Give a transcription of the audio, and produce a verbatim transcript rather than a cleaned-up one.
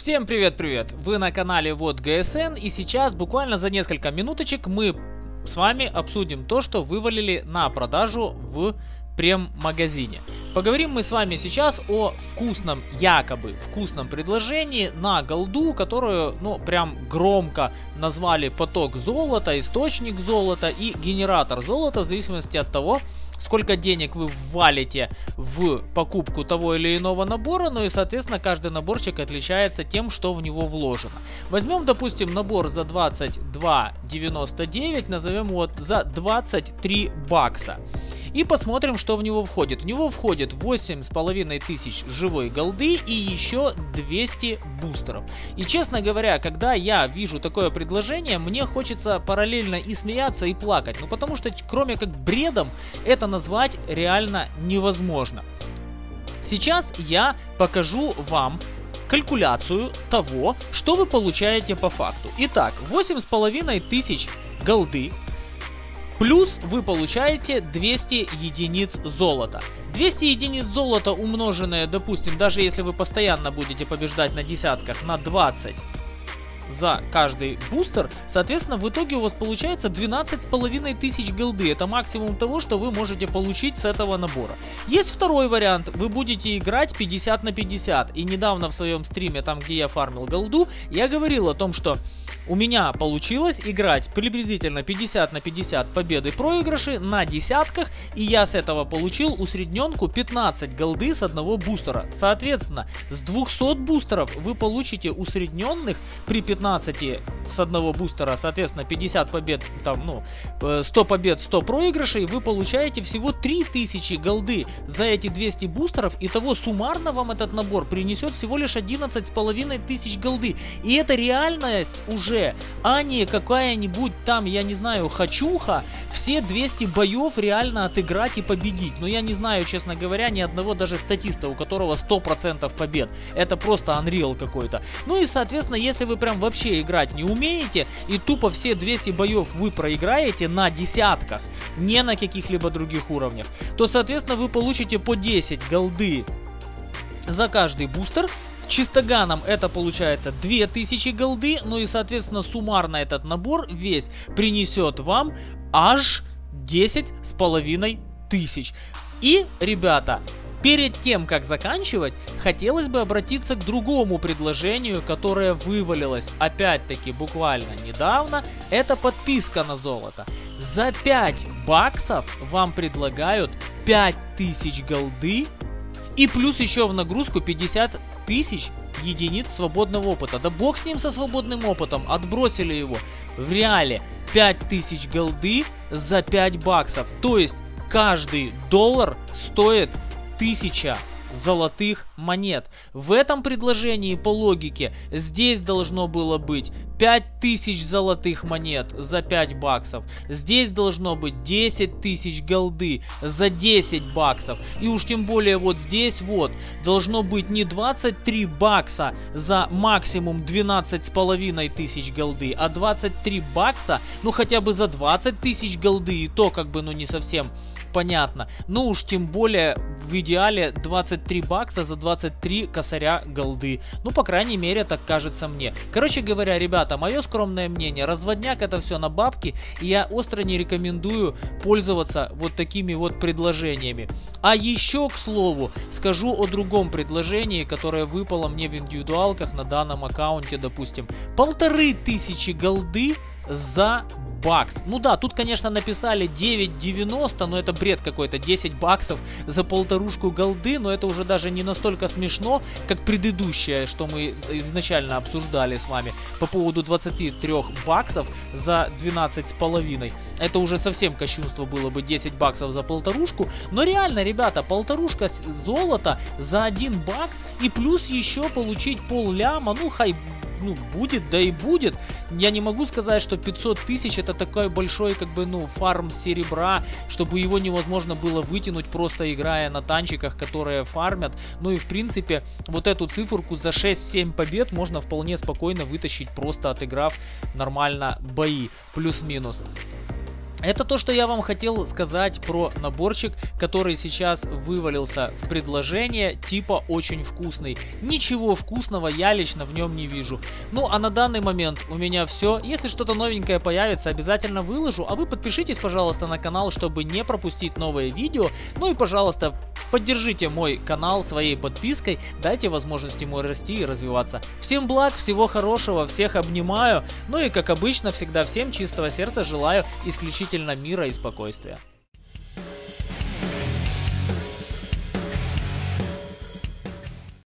Всем привет-привет! Вы на канале Вот ГСН, и сейчас буквально за несколько минуточек мы с вами обсудим то, что вывалили на продажу в прем-магазине. Поговорим мы с вами сейчас о вкусном, якобы вкусном предложении на голду, которую, ну, прям громко назвали поток золота, источник золота и генератор золота, в зависимости от того, сколько денег вы ввалите в покупку того или иного набора, ну и, соответственно, каждый наборчик отличается тем, что в него вложено. Возьмем, допустим, набор за двадцать два девяносто девять, назовем его за двадцать три бакса. И посмотрим, что в него входит. В него входит восемь с половиной тысяч живой голды и еще двести бустеров. И, честно говоря, когда я вижу такое предложение, мне хочется параллельно и смеяться, и плакать. Ну, потому что, кроме как бредом, это назвать реально невозможно. Сейчас я покажу вам калькуляцию того, что вы получаете по факту. Итак, восемь с половиной тысяч голды. Плюс вы получаете двести единиц золота. двести единиц золота, умноженное, допустим, даже если вы постоянно будете побеждать на десятках, на двадцать за каждый бустер, соответственно, в итоге у вас получается двенадцать с половиной тысяч голды. Это максимум того, что вы можете получить с этого набора. Есть второй вариант. Вы будете играть пятьдесят на пятьдесят. И недавно в своем стриме, там где я фармил голду, я говорил о том, что у меня получилось играть приблизительно пятьдесят на пятьдесят победы проигрыши на десятках, и я с этого получил усредненку пятнадцать голды с одного бустера. Соответственно, с двухсот бустеров вы получите усредненных при пятнадцати с одного бустера, соответственно, пятьдесят побед, там, ну, сто побед, сто проигрышей, вы получаете всего три тысячи голды за эти двести бустеров. Итого суммарно вам этот набор принесет всего лишь одиннадцать с половиной тысяч голды. И это реальность уже, а не какая-нибудь там, я не знаю, хочуха, все двести боев реально отыграть и победить. Но я не знаю, честно говоря, ни одного даже статиста, у которого сто процентов побед. Это просто Unreal какой-то. Ну и, соответственно, если вы прям вообще играть не умеете, и тупо все двести боев вы проиграете на десятках, не на каких-либо других уровнях, то, соответственно, вы получите по десять голды за каждый бустер. Чистоганом это получается две тысячи голды, ну и, соответственно, суммарно этот набор весь принесет вам аж десять с половиной тысяч. И, ребята, перед тем, как заканчивать, хотелось бы обратиться к другому предложению, которое вывалилось, опять-таки, буквально недавно. Это подписка на золото. За пять баксов вам предлагают пять тысяч голды и плюс еще в нагрузку пятьдесят тысяч единиц свободного опыта. Да бог с ним, со свободным опытом, отбросили его. В реале пять тысяч голды за пять баксов. То есть каждый доллар стоит тысяча золотых монет. В этом предложении по логике здесь должно было быть пять тысяч золотых монет за пять баксов. Здесь должно быть десять тысяч голды за десять баксов. И уж тем более вот здесь вот должно быть не двадцать три бакса за максимум двенадцать с половиной тысяч голды, а двадцать три бакса, ну хотя бы за двадцать тысяч голды. И то как бы, ну не совсем понятно. Ну уж тем более в идеале двадцать три бакса за двадцать три косаря голды. Ну, по крайней мере, так кажется мне. Короче говоря, ребята, мое скромное мнение, разводняк это все на бабки, и я остро не рекомендую пользоваться вот такими вот предложениями. А еще, к слову, скажу о другом предложении, которое выпало мне в индивидуалках на данном аккаунте, допустим. Полторы тысячи голды за бакс. Ну да, тут, конечно, написали девять девяносто, но это бред какой-то. десять баксов за полторушку голды, но это уже даже не настолько смешно, как предыдущее, что мы изначально обсуждали с вами по поводу двадцати трёх баксов за двенадцать с половиной. Это уже совсем кощунство было бы, десять баксов за полторушку. Но реально, ребята, полторушка золота за один бакс и плюс еще получить пол ляма, ну хай... Ну, будет, да и будет. Я не могу сказать, что пятьсот тысяч это такой большой, как бы, ну, фарм серебра, чтобы его невозможно было вытянуть, просто играя на танчиках, которые фармят. Ну и, в принципе, вот эту циферку за шесть-семь побед можно вполне спокойно вытащить, просто отыграв нормально бои. Плюс-минус. Это то, что я вам хотел сказать про наборчик, который сейчас вывалился в предложение, типа очень вкусный. Ничего вкусного я лично в нем не вижу. Ну а на данный момент у меня все. Если что-то новенькое появится, обязательно выложу. А вы подпишитесь, пожалуйста, на канал, чтобы не пропустить новые видео. Ну и, пожалуйста, поддержите мой канал своей подпиской. Дайте возможность ему расти и развиваться. Всем благ, всего хорошего, всех обнимаю. Ну и, как обычно, всегда всем чистого сердца желаю исключительно мира и спокойствия.